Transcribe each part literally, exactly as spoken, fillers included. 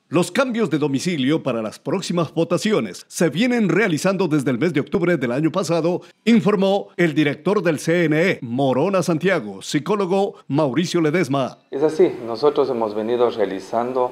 Los cambios de domicilio para las próximas votaciones se vienen realizando desde el mes de octubre del año pasado, informó el director del C N E, Morona Santiago, psicólogo Mauricio Ledesma. Es así, nosotros hemos venido realizando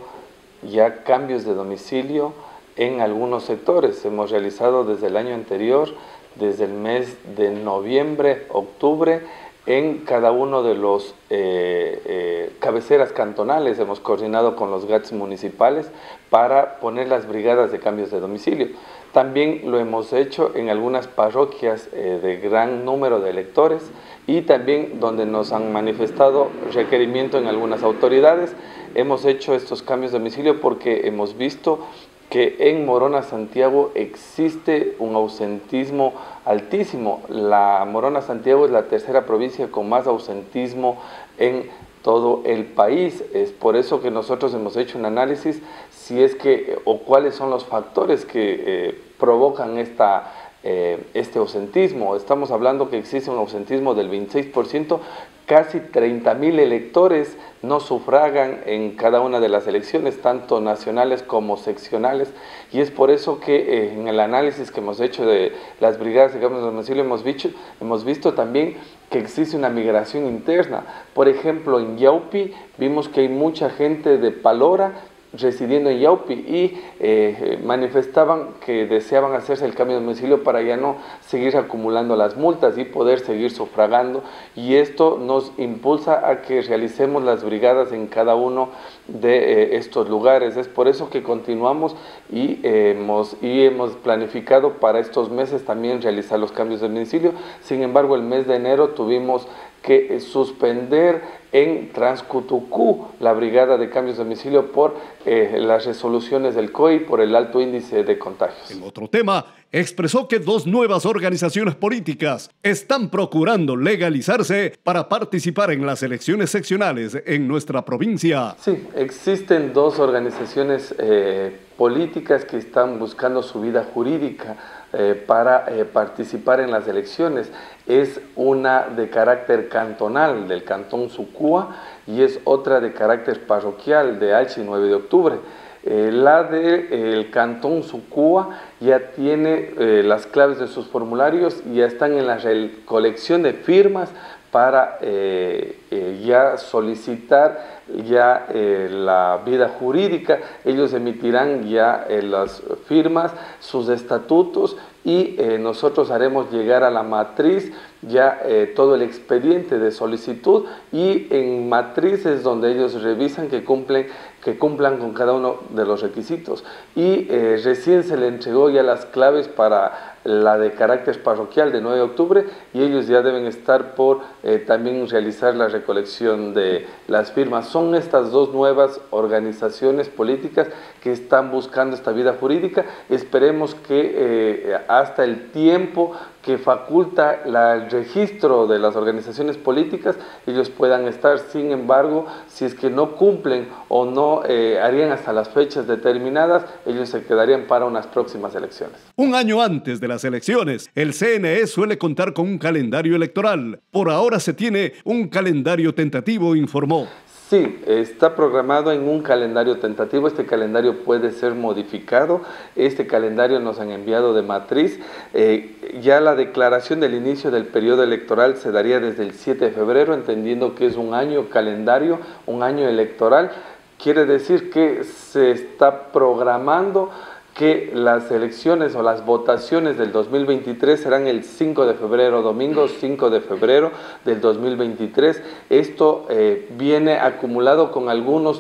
ya cambios de domicilio en algunos sectores. Hemos realizado desde el año anterior, desde el mes de noviembre, octubre, en cada uno de los eh, eh, cabeceras cantonales. Hemos coordinado con los G A Ts municipales para poner las brigadas de cambios de domicilio. También lo hemos hecho en algunas parroquias eh, de gran número de electores y también donde nos han manifestado requerimiento en algunas autoridades. Hemos hecho estos cambios de domicilio porque hemos visto que en Morona Santiago existe un ausentismo altísimo. La Morona Santiago es la tercera provincia con más ausentismo en todo el país. Es por eso que nosotros hemos hecho un análisis si es que o cuáles son los factores que eh, provocan esta Eh, este ausentismo. Estamos hablando que existe un ausentismo del veintiséis por ciento, casi treinta mil electores no sufragan en cada una de las elecciones, tanto nacionales como seccionales, y es por eso que eh, en el análisis que hemos hecho de las brigadas de cambios de domicilio hemos visto, hemos visto también que existe una migración interna. Por ejemplo, en Yaupi vimos que hay mucha gente de Palora residiendo en Yaupi y eh, manifestaban que deseaban hacerse el cambio de domicilio para ya no seguir acumulando las multas y poder seguir sufragando, y esto nos impulsa a que realicemos las brigadas en cada uno de eh, estos lugares. Es por eso que continuamos y, eh, hemos, y hemos planificado para estos meses también realizar los cambios de domicilio. Sin embargo, el mes de enero tuvimos que suspender en Transcutucú la brigada de cambios de domicilio por eh, las resoluciones del C O I por el alto índice de contagios. En otro tema, expresó que dos nuevas organizaciones políticas están procurando legalizarse para participar en las elecciones seccionales en nuestra provincia. Sí, existen dos organizaciones eh, políticas que están buscando su vida jurídica eh, para eh, participar en las elecciones. Es una de carácter cantonal del cantón Sucúa y es otra de carácter parroquial de Alchi nueve de octubre. Eh, la del de, cantón Sucúa ya tiene eh, las claves de sus formularios y ya están en la recolección de firmas para eh, eh, ya solicitar ya eh, la vida jurídica. Ellos emitirán ya eh, las firmas, sus estatutos, y eh, nosotros haremos llegar a la matriz ya eh, todo el expediente de solicitud, y en matriz es donde ellos revisan que cumplen que cumplan con cada uno de los requisitos, y eh, recién se le entregó ya las claves para la de carácter parroquial de nueve de octubre, y ellos ya deben estar por eh, también realizar la recolección de las firmas. Son estas dos nuevas organizaciones políticas que están buscando esta vida jurídica. Esperemos que eh, hasta el tiempo que faculta la, el registro de las organizaciones políticas, ellos puedan estar. Sin embargo, si es que no cumplen o no eh, harían hasta las fechas determinadas, ellos se quedarían para unas próximas elecciones. Un año antes de las elecciones, el C N E suele contar con un calendario electoral. Por ahora se tiene un calendario tentativo, informó. Sí, está programado en un calendario tentativo. Este calendario puede ser modificado. Este calendario nos han enviado de matriz. Eh, ya la declaración del inicio del periodo electoral se daría desde el siete de febrero, entendiendo que es un año calendario, un año electoral. Quiere decir que se está programando que las elecciones o las votaciones del dos mil veintitrés serán el cinco de febrero, domingo cinco de febrero del dos mil veintitrés. Esto eh, viene acumulado con algunos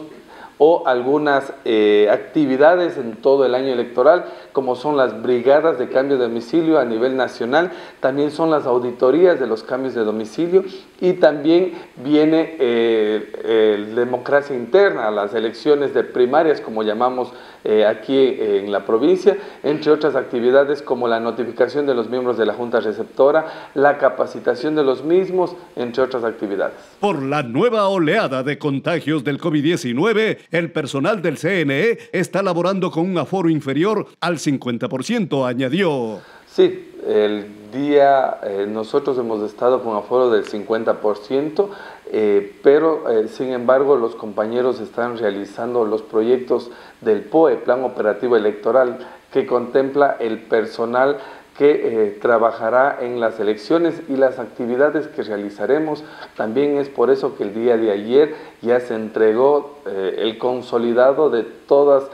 o algunas eh, actividades en todo el año electoral, como son las brigadas de cambio de domicilio a nivel nacional, también son las auditorías de los cambios de domicilio, y también viene eh, eh, democracia interna, las elecciones de primarias, como llamamos eh, aquí eh, en la provincia, entre otras actividades como la notificación de los miembros de la Junta Receptora, la capacitación de los mismos, entre otras actividades. Por la nueva oleada de contagios del COVID diecinueve, el personal del C N E está laborando con un aforo inferior al cincuenta por ciento, añadió. Sí, el día, eh, nosotros hemos estado con aforo del cincuenta por ciento, eh, pero eh, sin embargo los compañeros están realizando los proyectos del P O E, Plan Operativo Electoral, que contempla el personal que eh, trabajará en las elecciones y las actividades que realizaremos. También es por eso que el día de ayer ya se entregó eh, el consolidado de todas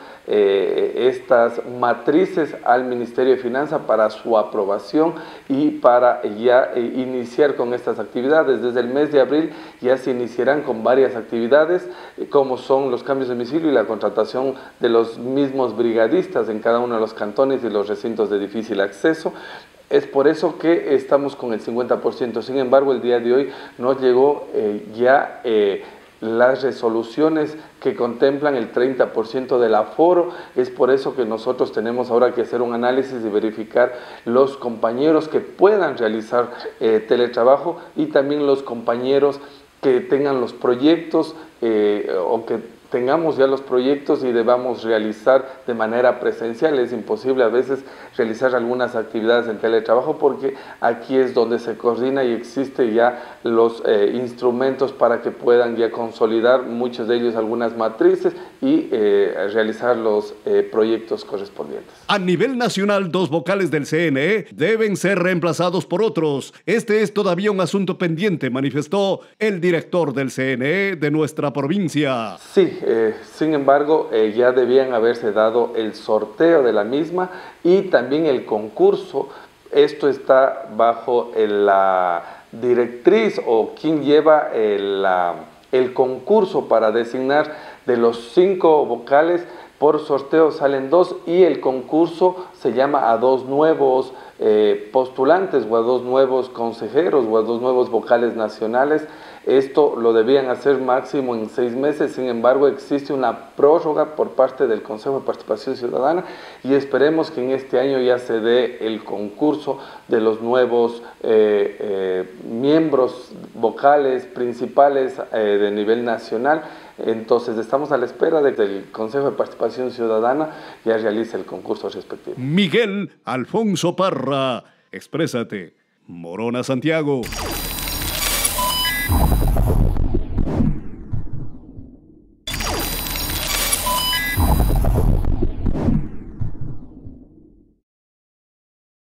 eh, estas matrices al Ministerio de Finanzas para su aprobación y para ya eh, iniciar con estas actividades. Desde el mes de abril ya se iniciarán con varias actividades, eh, como son los cambios de domicilio y la contratación de los mismos brigadistas en cada uno de los cantones y los recintos de difícil acceso. Es por eso que estamos con el cincuenta por ciento. Sin embargo, el día de hoy nos llegó eh, ya eh, las resoluciones que contemplan el treinta por ciento del aforo. Es por eso que nosotros tenemos ahora que hacer un análisis y verificar los compañeros que puedan realizar eh, teletrabajo y también los compañeros que tengan los proyectos eh, o que tengamos ya los proyectos y debamos realizar de manera presencial. Es imposible a veces realizar algunas actividades en teletrabajo porque aquí es donde se coordina y existe ya los eh, instrumentos para que puedan ya consolidar muchos de ellos algunas matrices y eh, realizar los eh, proyectos correspondientes. A nivel nacional, dos vocales del C N E deben ser reemplazados por otros. Este es todavía un asunto pendiente, manifestó el director del C N E de nuestra provincia. Sí, eh, sin embargo, eh, ya debían haberse dado el sorteo de la misma y también el concurso. Esto está bajo el, la directriz o quien lleva el, la, el concurso para designar de los cinco vocales. Por sorteo salen dos y el concurso se llama a dos nuevos eh, postulantes o a dos nuevos consejeros o a dos nuevos vocales nacionales. Esto lo debían hacer máximo en seis meses, sin embargo existe una prórroga por parte del Consejo de Participación Ciudadana y esperemos que en este año ya se dé el concurso de los nuevos eh, eh, miembros vocales principales eh, de nivel nacional. Entonces estamos a la espera de que el Consejo de Participación Ciudadana ya realice el concurso respectivo. Miguel Alfonso Parra, exprésate. Morona Santiago.